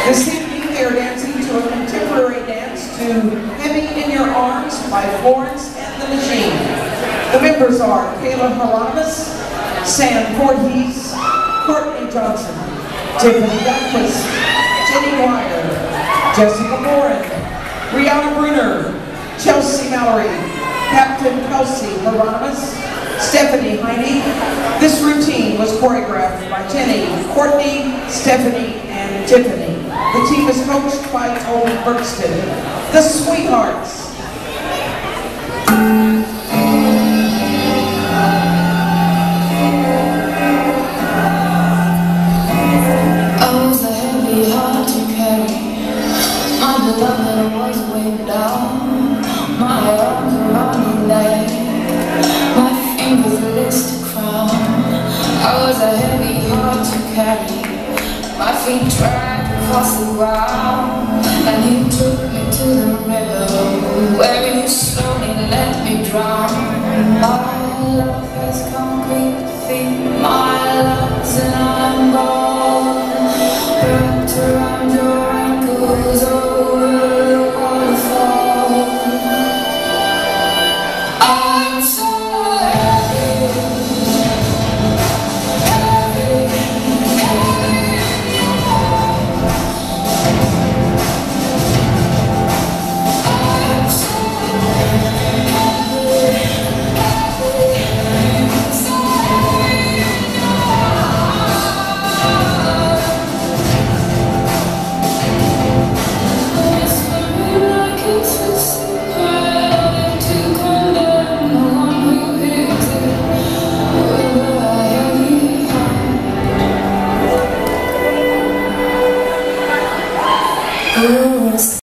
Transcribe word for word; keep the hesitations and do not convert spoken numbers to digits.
This evening they are dancing to a contemporary dance to Heavy in Your Arms by Florence and the Machine. The members are Kayla Hieronymus, Sam Voorhees, Courtney Johnson, Tiffany Dunquist, Jenny Wire, Jessica Morin, Rihanna Bruner, Chelsea Mallory, Captain Kelsey Hieronymus, Stephanie Heine. This routine was choreographed by Jenny, Courtney, Stephanie, and Tiffany. The team is coached by Tony Berkston. The Sweethearts. I was a heavy heart to carry. My beloved was way down. My arms around her neck, my fingers laced a crown. I was a heavy heart to carry. My feet dragged across the ground, and he took me to the river, where he slowly let me drown. My love has concrete feet, my love's an iron ball, wrapped around your ankles over the waterfall. I'm so heavy, heavy, heavy. I'm so heavy, heavy, so heavy in your arms. Whispering like it's a secret to condemn the one who hears it with a heavy heart.